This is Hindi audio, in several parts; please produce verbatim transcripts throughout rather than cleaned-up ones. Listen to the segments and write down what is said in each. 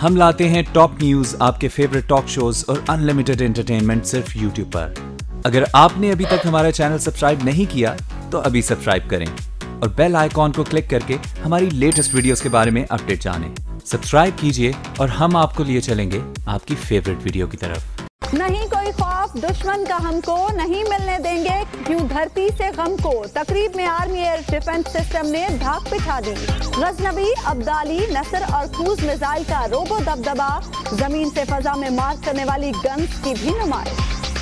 हम लाते हैं टॉप न्यूज, आपके फेवरेट टॉक शोज और अनलिमिटेड एंटरटेनमेंट सिर्फ यूट्यूब पर। अगर आपने अभी तक हमारा चैनल सब्सक्राइब नहीं किया तो अभी सब्सक्राइब करें और बेल आइकॉन को क्लिक करके हमारी लेटेस्ट वीडियोस के बारे में अपडेट जानें। सब्सक्राइब कीजिए और हम आपको लिए चलेंगे आपकी फेवरेट वीडियो की तरफ। नहीं कोई खौफ दुश्मन का हमको, नहीं मिलने देंगे क्यों धरती से गम को। तकरीब में आर्मी एयर डिफेंस सिस्टम ने धाक पिछा दी। गजनबी, अब्दाली, नसर और क्रूज मिसाइल का रोबो दबदबा, जमीन से फजा में मार करने वाली गन्स की भी नुमाइश।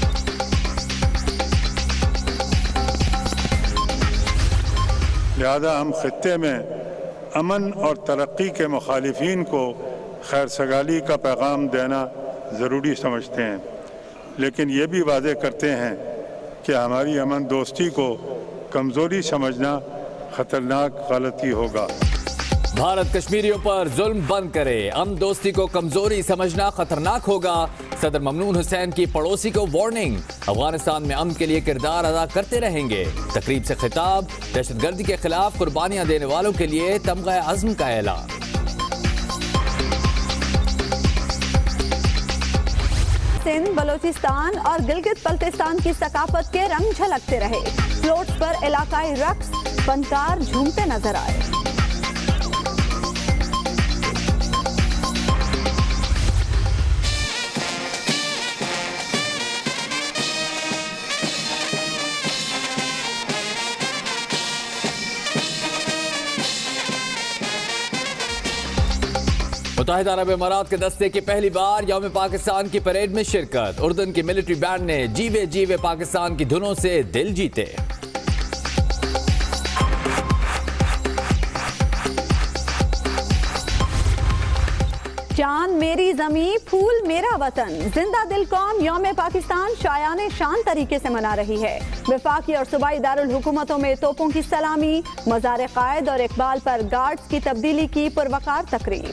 लिहाजा हम खित्ते में अमन और तरक्की के मुखालिफिन को खैर सगाली का पैगाम देना ज़रूरी समझते हैं, लेकिन ये भी वादे करते हैं कि हमारी अमन दोस्ती को कमज़ोरी समझना ख़तरनाक गलती होगा। भारत कश्मीरियों पर जुल्म बंद करे, अमन दोस्ती को कमजोरी समझना खतरनाक होगा। सदर ममनून हुसैन की पड़ोसी को वार्निंग, अफगानिस्तान में अमन के लिए किरदार अदा करते रहेंगे। तकरीब से खिताब, दहशतगर्दी के खिलाफ कुर्बानियां देने वालों के लिए तमगा अज़्म का ऐलान। सिंध, बलोचिस्तान और गिलगित बल्तिस्तान की सकाफत के रंग झलकते रहे। फ्लोट्स पर इलाकाई रक्स, फनकार झूमते नजर आए। मुत्तहिदा अरब इमारात के दस्ते की पहली बार यौम पाकिस्तान की परेड में शिरकत। उर्दन की मिलिट्री बैंड ने जीवे जीवे पाकिस्तान की धुनों से दिल जीते। चांद मेरी जमी, फूल मेरा वतन, जिंदा दिल कौम यौम पाकिस्तान शायाने शान तरीके से मना रही है। वफाकी और सूबाई दारुल हुकूमतों में तोपों की सलामी, मज़ार कायद और इकबाल पर गार्ड्स की तब्दीली की पुरवकार तकरीब।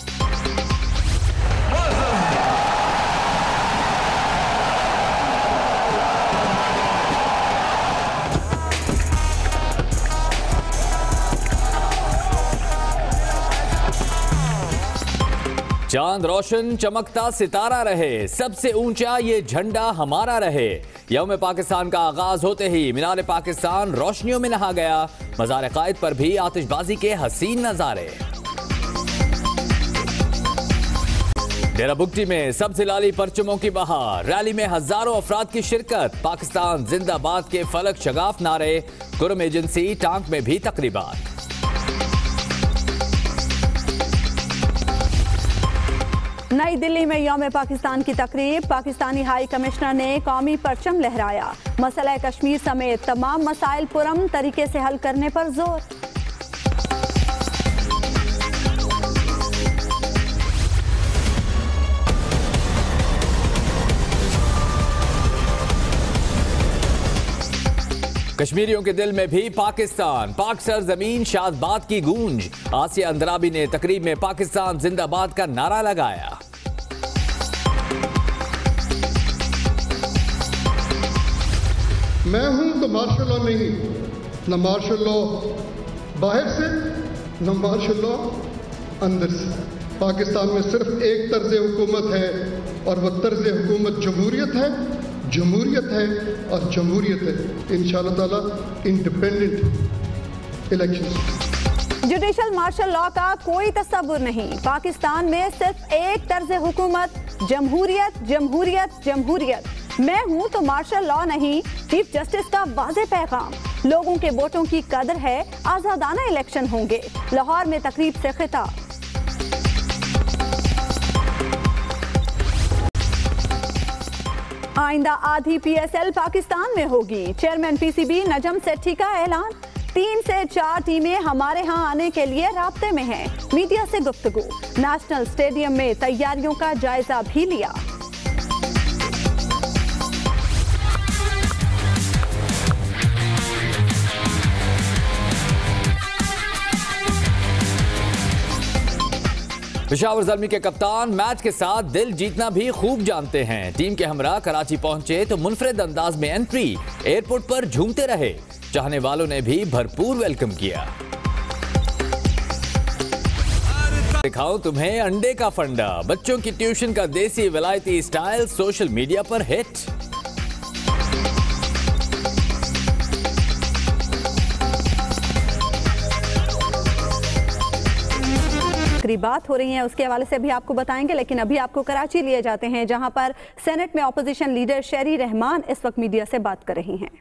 चांद रोशन चमकता सितारा रहे, सबसे ऊंचा ये झंडा हमारा रहे। यौम पाकिस्तान का आगाज होते ही मीनार पाकिस्तान रोशनियों में नहा गया। मज़ार कायद पर भी आतिशबाजी के हसीन नजारे। डेरा बुगटी में सबसे लाली परचमों की बहार, रैली में हजारों अफराद की शिरकत। पाकिस्तान जिंदाबाद के फलक शगाफ नारे, कुरम एजेंसी टांक में भी तकरीबात। नई दिल्ली में यौम पाकिस्तान की तकरीब, पाकिस्तानी हाई कमिश्नर ने कौमी परचम लहराया। मसला कश्मीर समेत तमाम मसाइल पुरअमन तरीके से हल करने पर जोर। कश्मीरियों के दिल में भी पाकिस्तान, पाक सरजमीन शादबाद की गूंज। आसिया अंदराबी ने तकरीब में पाकिस्तान जिंदाबाद का नारा लगाया। मैं हूं तो मार्शल लॉ नहीं, न मार्शल लॉ बाहर से न मार्शल लॉ अंदर से। पाकिस्तान में सिर्फ एक तर्ज हुकूमत है और वह तर्ज हुकूमत जमहूरियत है, जमहूरियत है और जमहूरियत है। इंशाअल्लाह ताला independent election. Judicial martial law का कोई तस्वुर नहीं। पाकिस्तान में सिर्फ एक तर्ज हुकूमत, जमहूरियत, जमहूरियत, जमहूरियत। मैं हूं तो मार्शल लॉ नहीं, चीफ जस्टिस का वाज़े पैगाम। लोगों के वोटों की कदर है, आजादाना इलेक्शन होंगे। लाहौर में तकरीब से खिताब। आइंदा आधी पीएसएल पाकिस्तान में होगी, चेयरमैन पीसीबी नजम सेठी का ऐलान। तीन से चार टीमें हमारे यहाँ आने के लिए राब्ते में हैं। मीडिया से गुफ्तगू, नेशनल स्टेडियम में तैयारियों का जायजा भी लिया। पेशावर ज़ल्मी के कप्तान मैच के साथ दिल जीतना भी खूब जानते हैं। टीम के हमरा कराची पहुंचे तो मुनफरिद अंदाज में एंट्री, एयरपोर्ट पर झूमते रहे। चाहने वालों ने भी भरपूर वेलकम किया। दिखाओ तुम्हें अंडे का फंडा, बच्चों की ट्यूशन का देसी विलायती स्टाइल सोशल मीडिया पर हिट। बात हो रही है उसके हवाले से भी आपको बताएंगे, लेकिन अभी आपको कराची लिए जाते हैं जहां पर सेनेट में ऑपोजिशन लीडर शेरी रहमान इस वक्त मीडिया से बात कर रही हैं।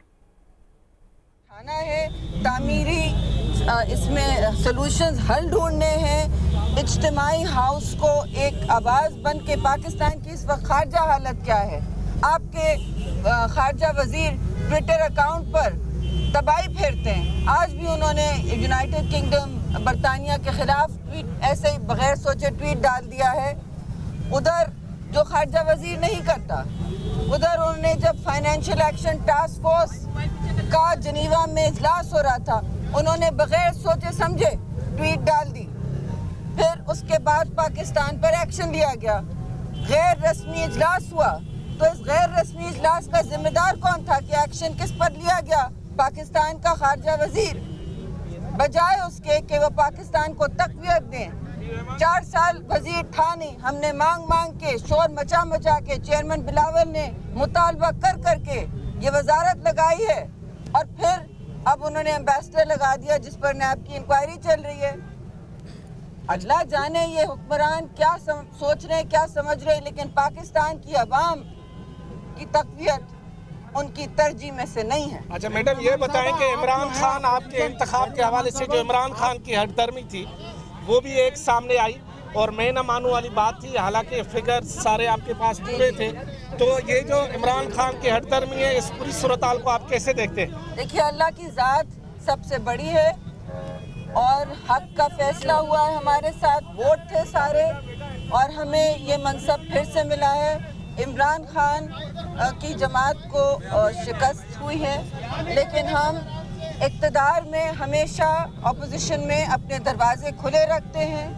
खाना है तामीरी, इसमें सॉल्यूशंस हल ढूंढने हैं। इज्तिमाई हाउस को एक आवाज़ बन के पाकिस्तान की इस वक्त खारजा हालत क्या है। आपके खारजा वजीर ट्विटर अकाउंट पर तबाही फेरते हैं। आज भी उन्होंने यूनाइटेड किंगडम बरतानिया के खिलाफ ट्वीट ऐसे ही बगैर सोचे ट्वीट डाल दिया है। उधर जो खारजा वजीर नहीं करता, उधर उन्होंने जब फाइनेंशियल एक्शन टास्क फोर्स का जनीवा में इजलास हो रहा था, उन्होंने बगैर सोचे समझे ट्वीट डाल दी। फिर उसके बाद पाकिस्तान पर एक्शन लिया गया, गैर रस्मी इजलास हुआ। तो इस गैर रस्मी इजलास का जिम्मेदार कौन था कि एक्शन किस पर लिया गया? पाकिस्तान का खारजा वजीर। बजाय उसके कि वो पाकिस्तान को तकवीत दें, चार साल वजीर था नहीं। हमने मांग मांग के, शोर मचा मचा के, चेयरमैन बिलावल ने मुतालबा कर कर के ये वजारत लगाई है, और फिर अब उन्होंने एम्बेसडर लगा दिया जिस पर नैब की इंक्वायरी चल रही है। अल्लाह जाने ये हुक्मरान क्या सम, सोच रहे हैं, क्या समझ रहे हैं, लेकिन पाकिस्तान की अवाम की तकवीत उनकी तरजीह में से नहीं है। अच्छा मैडम, ये बताएं कि इमरान खान आपके इंतखाब के हवाले से जो इमरान खान की हटदर्मी थी वो भी एक सामने आई और मैं न मानू वाली बात थी, हालांकि फिगर सारे आपके पास पूरे थे। तो ये जो इमरान खान की हटदर्मी है, इस पूरी सूरत-हाल को आप कैसे देखते हैं? देखिए, अल्लाह की ज़ात सबसे बड़ी है और हक का फैसला हुआ है हमारे साथ। वोट थे सारे और हमें ये मनसब फिर से मिला है। इमरान खान की जमात को शिकस्त हुई है, लेकिन हम इक़्तिदार में हमेशा अपोजिशन में अपने दरवाजे खुले रखते हैं।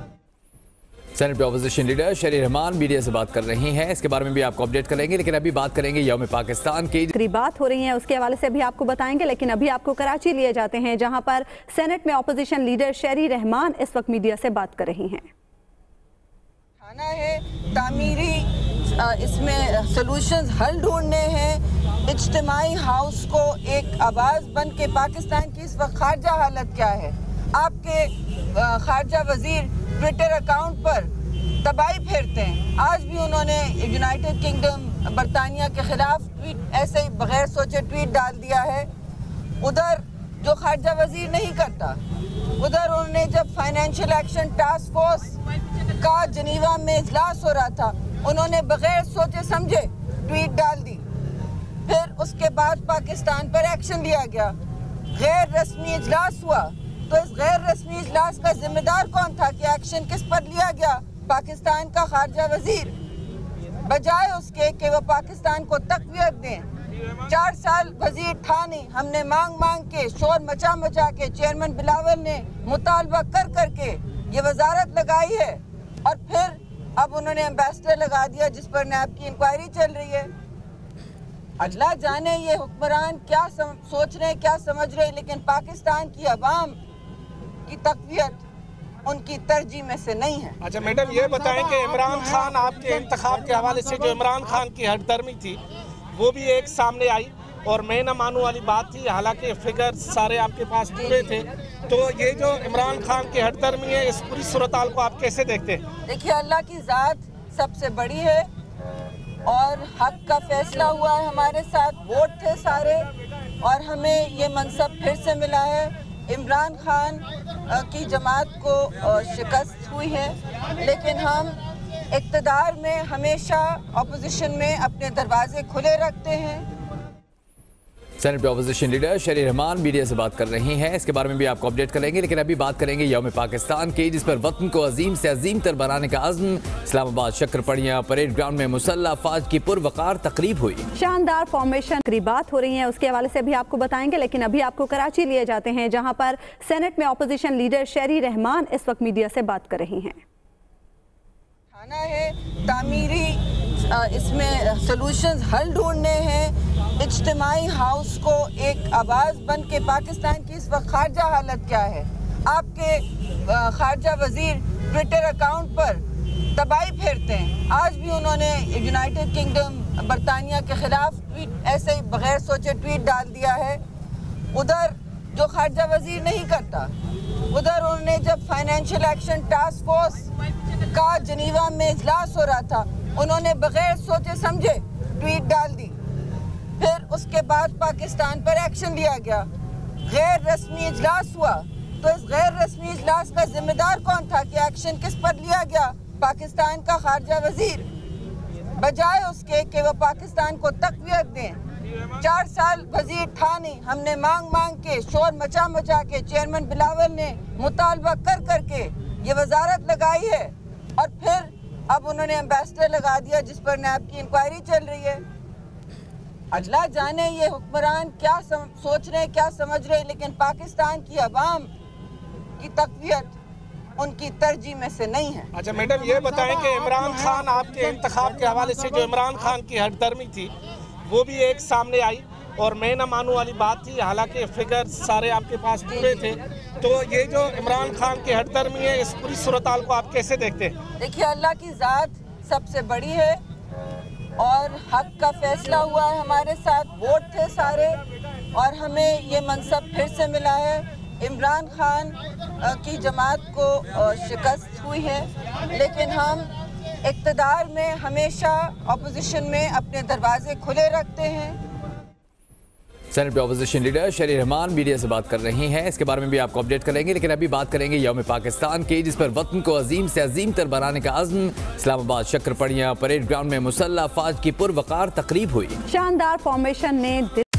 सेनेट में ऑपोजिशन लीडर शेरी रहमान मीडिया से बात कर रही हैं, इसके बारे में भी आपको अपडेट करेंगे, लेकिन अभी बात करेंगे यौम पाकिस्तान की। बात हो रही है उसके हवाले से भी आपको बताएंगे, लेकिन अभी आपको कराची लिए जाते हैं जहां पर सेनेट में ऑपोजिशन लीडर शेरी रहमान इस वक्त मीडिया से बात कर रही हैं। खाना है तामीरी, इसमें सॉल्यूशंस हल ढूंढने हैं। इज्तिमाई हाउस को एक आवाज़ बन के पाकिस्तान की इस वक्त खारजा हालत क्या है। आपके खारजा वजीर ट्विटर अकाउंट पर तबाही फेरते हैं। आज भी उन्होंने यूनाइटेड किंगडम बरतानिया के खिलाफ ट्वीट ऐसे ही बगैर सोचे ट्वीट डाल दिया है। उधर जो खारजा वजीर नहीं करता, उधर उन्होंने जब फाइनेंशियल एक्शन टास्क फोर्स का जनीवा में इजलास हो रहा था, उन्होंने बगैर सोचे समझे ट्वीट डाल दी। फिर उसके बाद पाकिस्तान पर एक्शन लिया गया, गैर रस्मी इजलास हुआ। तो इस गैर रस्मी इजलास का जिम्मेदार कौन था कि एक्शन किस पर लिया गया? पाकिस्तान का खारजा वजीर। बजाय उसके कि वो पाकिस्तान को तकवीत दें, चार साल वजीर था नहीं। हमने मांग मांग के, शोर मचा मचा के, चेयरमैन बिलावल ने मुतालबा कर कर के ये वजारत लगाई है, और फिर अब उन्होंने एम्बेसडर लगा दिया जिस पर नैब की इंक्वायरी चल रही है। अल्लाह जाने ये हुक्मरान क्या सम, सोच रहे हैं, क्या समझ रहे हैं, लेकिन पाकिस्तान की अवाम की तकवीत उनकी तरजीह में से नहीं है। अच्छा मैडम, ये बताएं कि इमरान खान आपके इंतखाब के हवाले से जो इमरान खान की हटदर्मी थी वो भी एक सामने आई और मैं न मानू वाली बात थी, हालांकि फिगर सारे आपके पास पूरे थे। तो ये जो इमरान खान की हटदर्मी है, इस पूरी सूरत-हाल को आप कैसे देखते हैं? देखिए, अल्लाह की ज़ात सबसे बड़ी है और हक का फैसला हुआ है हमारे साथ। वोट थे सारे और हमें ये मनसब फिर से मिला है। इमरान खान की जमात को शिकस्त हुई है, लेकिन हम इक़्तिदार में हमेशा अपोजिशन में अपने दरवाजे खुले रखते हैं। सेनेट में ऑपोजिशन लीडर शेरी रहमान मीडिया से बात कर रही हैं, इसके बारे में भी आपको अपडेट करेंगे, लेकिन अभी बात करेंगे यौम पाकिस्तान की, जिस पर वतन को अजीम से अजीम तर बनाने का अज़्म। इस्लामाबाद शक्करपड़िया परेड ग्राउंड में मुसल्लह फौज की पुरवकार तकरीब हुई। शानदार फॉर्मेशन की बात हो रही है उसके हवाले से भी आपको बताएंगे, लेकिन अभी आपको कराची लिए जाते हैं जहां पर सेनेट में ऑपोजिशन लीडर शेरी रहमान इस वक्त मीडिया से बात कर रही हैं। खाना है तामीरी, इसमें सॉल्यूशंस हल ढूंढने हैं। इज्तिमाई हाउस को एक आवाज़ बन के पाकिस्तान की इस वक्त खारजा हालत क्या है। आपके खारजा वजीर ट्विटर अकाउंट पर तबाही फेरते हैं। आज भी उन्होंने यूनाइटेड किंगडम बरतानिया के खिलाफ ट्वीट ऐसे ही बगैर सोचे ट्वीट डाल दिया है। उधर जो खारजा वजीर नहीं करता, उधर उन्होंने जब फाइनेंशियल एक्शन टास्क फोर्स का जनीवा में इजलास हो रहा था, उन्होंने बगैर सोचे समझे ट्वीट डाल दी। फिर उसके बाद पाकिस्तान पर एक्शन लिया गया, गैर रस्मी इजलास हुआ। तो इस गैर रस्मी इजलास का जिम्मेदार कौन था कि एक्शन किस पर लिया गया? पाकिस्तान का खारजा वजीर। बजाय उसके कि वो पाकिस्तान को तक़वियत दें, चार साल वजीर था नहीं। हमने मांग मांग के, शोर मचा मचा के, चेयरमैन बिलावल ने मुतालबा कर कर के ये वजारत लगाई है, और फिर अब उन्होंने एम्बेसडर लगा दिया जिस पर नैब की इंक्वायरी चल रही है। अल्लाह जाने ये हुक्मरान क्या सम, सोच रहे हैं, क्या समझ रहे हैं, लेकिन पाकिस्तान की अवाम की तक़वियत उनकी तरजीह में से नहीं है। अच्छा मैडम, ये बताएं कि इमरान खान आपके इंतखाब के हवाले से जो इमरान खान की हटदर्मी थी वो भी एक सामने आई, और मैं न मानू वाली बात थी, हालांकि फिगर सारे आपके पास पूरे थे। तो ये जो इमरान खान की हटदर्मी है, इस पूरी सूरत-हाल को आप कैसे देखते हैं? देखिए, अल्लाह की ज़ात सबसे बड़ी है और हक का फैसला हुआ है हमारे साथ। वोट थे सारे और हमें ये मनसब फिर से मिला है। इमरान खान की जमात को शिकस्त हुई है, लेकिन हम इक़्तिदार में हमेशा अपोजिशन में अपने दरवाजे खुले रखते हैं। सेनेट में अपोजिशन लीडर शरीर रहमान मीडिया से बात कर रही हैं, इसके बारे में भी आपको अपडेट करेंगे। लेकिन अभी बात करेंगे यौम पाकिस्तान की, जिस पर वतन को अजीम से अजीम तर बनाने का अज़्म। इस्लामाबाद शक्करपड़िया परेड ग्राउंड में मुसल्लह अफवाज की पुरवकार तकरीब हुई। शानदार फॉर्मेशन ने